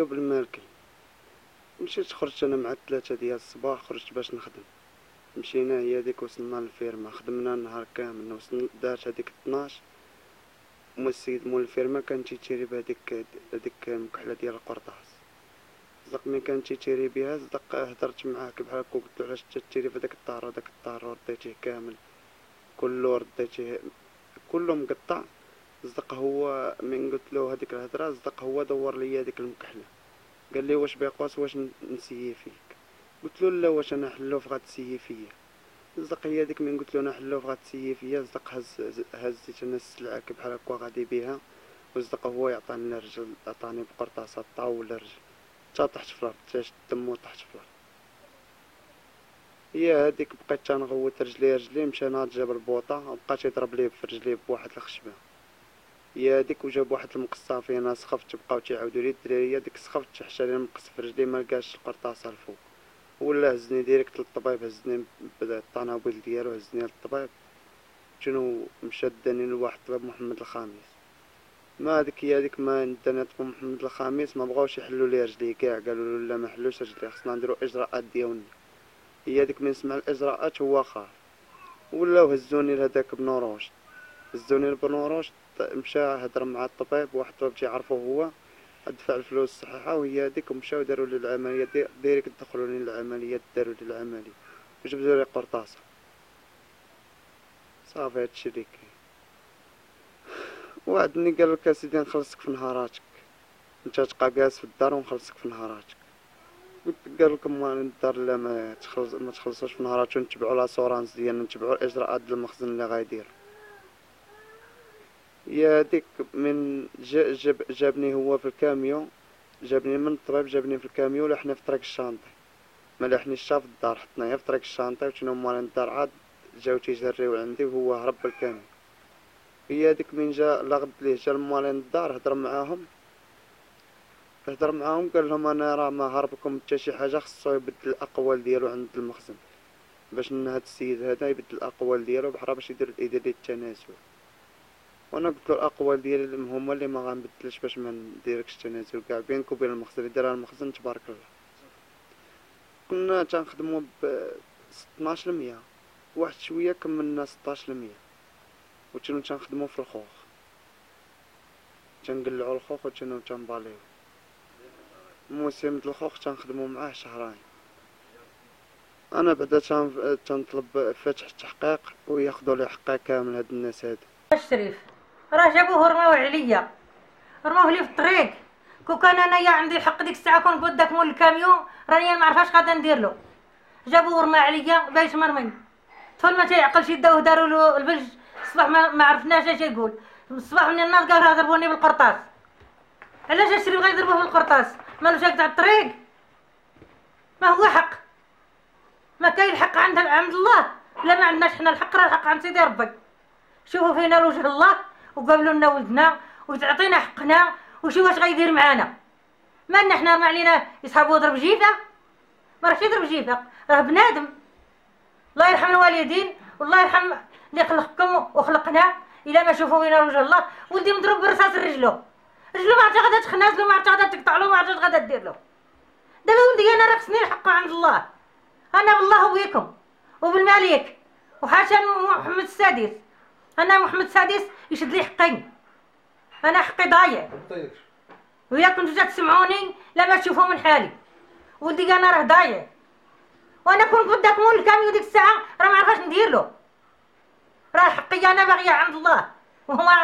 بالمالكي. مشيت خرجت انا مع 3 ديال الصباح، خرجت باش نخدم. مشينا هي ديك وصلنا للفيرما، خدمنا النهار كامل، وصلنا دارت هذيك 12. السيد مول الفيرما كان تيتيري بهذيك المكحله ديال القرطاس. صدق ملي كان تيتيري بها، صدق هدرت معاه بحال هكا وقلت له علاش تيتيري في داك الدار، وداك الدار رديتيه كامل كله، رديتيه كله مقطع. صدق هو من قلت له هذيك الهضره، صدق هو دور ليا هذيك المكحله، قال لي واش بيقاس واش نسيي فيك. قلت له لا، واش انا حلوف غتسيي فيا. صدق هي ديك من قلت له انا حلوف غتسيي فيا، صدق هزيت انا السلعه بحال هكا غادي بها، وصدق هو يعطيني الرجل، عطاني بقرطاسه طاول الرجل حتى طحت في الارض، حتى دمو طحت في الارض. هي هذيك بقيت تنغوت رجلي، مشى ناض جاب البوطه وبقى يضرب لي في رجلي بواحد الخشبه. هي هذيك وجاب واحد المقصه فينا، سخفت، بقاو تيعاودوا لي الدراريه ديك سخفت حتى لي المقص في رجلي، ما لقاش القرطاسه الفوق، ولا هزني ديريكت للطبيب، هزني بالطنابل ديالو، هزني للطبيب. شنو مشى داني لواحد الطبيب محمد الخامس. ما هذيك هي هذيك ما داني طبيب محمد الخامس، ما بغاوش يحلوا لي رجلي كاع، قالوا له لا ما حلوش رجلي، خصنا نديرو اجراءات ديالنا. هي هذيك من سمع الاجراءات هو خاف، ولاو هزوني لهداك بنوروش، هزوني لبنوروش. مشى هضر مع الطبيب، واحد الطبيب تيعرفو هو، دفع الفلوس الصحيحه، وهي هذيك ومشاو داروا لي العمليه ديريكت دخلوني للعمليه، داروا لي العمليه وجبدوا لي قرطاسه. صافي هادشي اللي كاين. وعدني قال لك اسيدي نخلصك في نهاراتك، انت تبقى جالس في الدار ونخلصك في نهاراتك. قلت قال لكم ما الدار لا ما تخلصوش في نهاراتو، نتبعوا لاسورانس ديالنا، نتبعوا الاجراءات ديال المخزن اللي غايدير. يا ديك من جابني هو في الكاميون، جابني من الطبيب، جابني في الكاميون، لحنا في طريق الشانطي، ما لحنيش شاف الدار، حطناها في طريق الشانطي، وكنا موالين الدار عاد جاو تيجريو عندي وهو هرب بالكاميون. هي ديك من جا لغد ليه جا موالين الدار، هضر معاهم قال لهم انا راه ما هربكم حتى شي حاجه، خصو يبدل الاقوال ديالو عند المخزن، باش ان هاد السيد هذا يبدل الاقوال ديالو بحال باش يدير لي التنازل. وانا قلت له الاقوال ديالي هما اللي ما غنبدلش باش ما نديركش تنازل كاع بينك وبين المخزن، يديرها المخزن تبارك الله. كنا تنخدمو ب 12%، واحد شويه كملنا 16%، وكنا تنخدمو في الخوخ، تنقلعو الخوخ وكنا تنباليو. موسم د الخوخ تنخدمو معاه شهرين. انا بعدا تنطلب فتح التحقيق وياخذوا لي حقي كامل هاد الناس هادو. الشريف راه جابوه رماوه عليا، رماوه لي في الطريق. كون كان انايا عندي الحق ديك الساعه كون قلت داك مول الكاميون راني ما عرفاش غادا ندير له. جابوه رمى عليا باش مرمي، طفل ما تيعقلش يداوه داروا له البلج. الصباح ما عرفناش اش يقول، الصباح من الناس قالوا راه ضربوني بالقرطاس. علاش الشريف غيضربوه بالقرطاس؟ مالوش هكذا على الطريق؟ ما هو حق، ما كاين الحق عند الله، لا ما عندناش حنا الحق، راه الحق عند سيدي ربي. شوفوا فينا وجه الله وقابلوا لنا ولدنا وتعطينا حقنا، وشوف واش غيدير معانا. مالنا حنا ما علينا يصحابو ضرب جيفه، ما راهش يضرب جيفه، راه بنادم. الله يرحم الوالدين والله يرحم اللي خلقكم وخلقنا. الا ما شوفوا فينا وجه الله، ولدي مضروب برصاص رجلو ما عرفت غادا تخنازلو، ما عرفت غادا تقطع له، ما عرفت غادا دير له. دابا ولدي انا راه خصني الحق عند الله، انا بالله وبيكم وبالملك وحاشا محمد السادس. انا محمد السادس يشد لي حقي، انا حقي ضايع. ويا كنتو تسمعوني لا ما تشوفوا من حالي، ولدي انا راه ضايع، وانا كون قداك مول الكاميو ديك الساعه راه ما عرفاش ندير له. راه حقي انا باغيه عند الله، وهما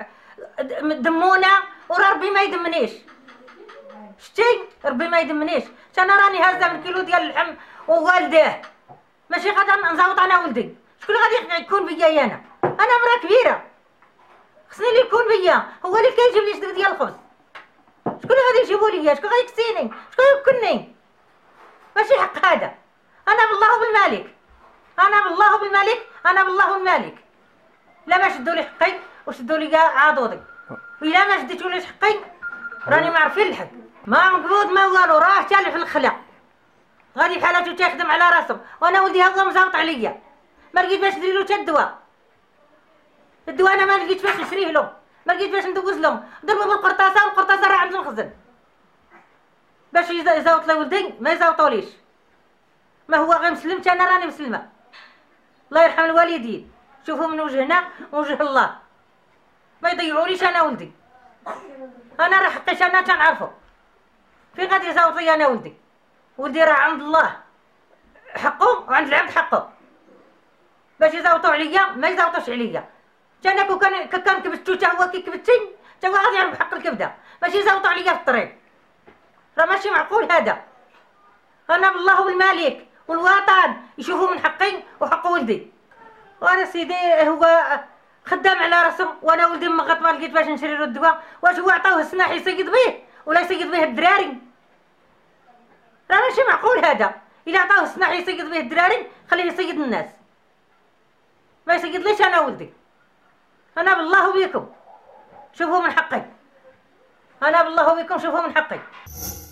دمونا وراه ربي ما يدمنيش. شتي ربي ما يدمنيش، انا راني هازه من كيلو ديال اللحم ووالديه، ماشي غادا نزوط انا ولدي. شكون غادي يكون بيا انا مرا كبيره، خصني اللي يكون بيا هو اللي كيجيب لي شدك ديال الخبز. شكون اللي غادي يجيبوا لي؟ شكون غادي يكسيني؟ شكون ياكلني؟ ماشي حق هذا. انا بالله وبالمالك، انا بالله وبالمالك، انا بالله والمالك. لا ما شدوا لي حقي وشدوا لي كاع عضوضي، وإلا ما شديتوليش حقي راني ما عارفين الحق. ما مقبوض ما والو، راه تالف الخلا غادي بحالاتو تيخدم على راسو، وانا ولدي هو مزاوط عليا، ما لقيت باش ندير له حتى الدواء انا ما لقيت باش نشريه له، ما لقيت باش ندوز له. ضربوا بالقرطاسه والقرطاسه راه عند المخزن. باش يزوط لي ولدي ما يزوطوليش. ما هو غير مسلمت انا راني مسلمه. الله يرحم الوالدين، شوفوا من وجهنا وجه الله، ما يضيعوليش انا ولدي. انا راه حقيت انا تنعرفو. فين غادي يزوط لي انا ولدي؟ ولدي راه عند الله حقه وعند العبد حقه. باش يزوطوا عليا ما يزوطوش عليا. انا كون كان كبتو تا هو كي كبتي تا هو غادي يعرف بحق الكبده، باش يزوطوا عليا في الطريق. راه ماشي معقول هذا. انا بالله وبالملك والوطن يشوفوا من حقي وحق ولدي. وانا سيدي هو خدام على راسه، وانا ولدي مغط ما لقيت باش نشري له الدواء. واش هو عطاوه السلاح يصيد به ولا يصيد به الدراري؟ راه ماشي معقول هذا. الا عطاوه السلاح يصيد به الدراري خليه يصيد الناس، ما يصيد ليش انا ولدي. انا بالله وبيكم شوفوا من حقي. انا بالله وبيكم شوفوا من حقي.